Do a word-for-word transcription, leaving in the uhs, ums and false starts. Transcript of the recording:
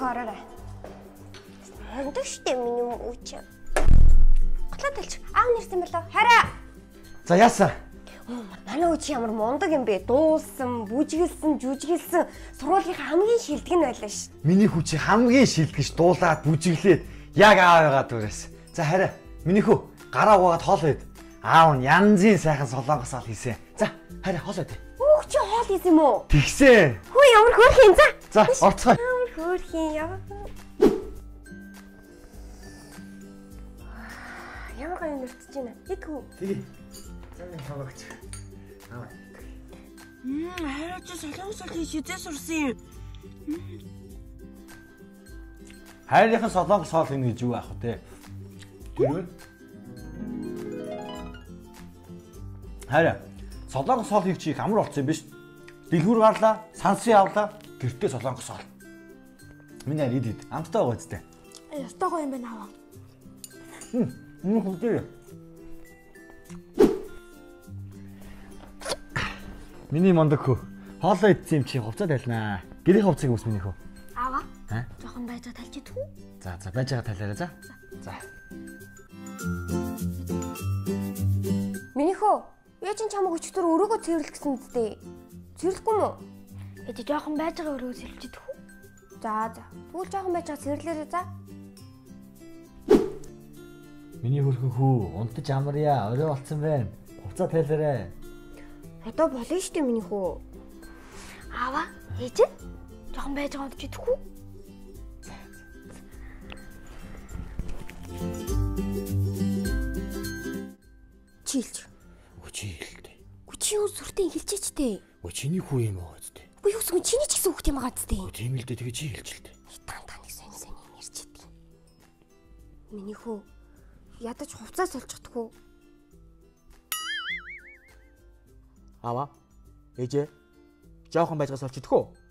Минийхөө ороорой. Хондог штэ миний үуч. Готлоо талч. Аав нэрсэн болоо. Хараа. За яасан? Манай үуч ямар мундаг юм бэ? Дуулсан, бүжгэлсэн, жүжгэлсэн сургуулийнхаа хамгийн шилдэг нь байлаа ш. Миний хүчи хамгийн шилдэгч дуулаад бүжиглээд яг аавыгаа дүүрээс. За хараа. Миний хүү гараа угаад хоол ид. Аав нь янзын сайхан солонгос ал хийсэн. За хараа хоол ид. Үуч чи хоол хийсэн юм уу? Тэгсэн. Хөө ямар хөөрхин за. За орцгоо. Ямар хөөрхин яа. Ямар гоё нэртэж байна. Хэд хүү? Тэгээ. За энэ хаваагч. Аа. Мм, хараач солонгос ал хийжээ сурсан юм. Хайрынхан солонгос хоол хийнэ гэж юу аах вэ? Тэрвээ. Хараа. Солонгос хоол хийх чи амар болсон юм биш. Дэлгүүр гарлаа, сансын авлаа, гэртээ солонгос хоол. Миний харид ид. Амттай байгаа үстэй. Ястай гоё юм байна аваа. Хм, мөн хөдөө. Миний мондог хөө. Хоолоо идсэн юм чи хувцас тайлнаа. Гэрийн хувцсыг үс миний хөө. Аваа. Аа? Жохон байж байгаа тайлж идэх үү? За за байж байгаа тайлаарай за. За. Минийхөө яа чин чамаг өчтөр өрөөгөө цэвэрлэх гэсэн үстэй. Цэвэрлэхгүй мүү? Эдэ жохон байж байгаа өрөөгөө цэвэрлж идэх үү? За за. Тэгвэл жохон байж байгаа цэвэрлээрэй за. Миний хөрхөн хүү, унтаж амарья, орой болцсон байна. Хувцас тайлаарай. Одоо болно штэ минийхөө. Аваа, ээж? Жохон байж байгаа унтаж идэх үү? Чилж. Үчилтэй. Чи юу сүртэй хэлчихэж тээ. Өө чиний хүү юм аа зү. Үгүй юу сүн чиний ч гэсэн хүүхд юм байгаа зү. Өө тийм л дээ тэгээ чи хэлчихэлтэй. Тан таныг сонь сонь юм ярьж идэв. Миний хүү ядаж хувцас солчихдгүү. Аваа. Ээжээ. Жоохон байж гас олчихдгүү.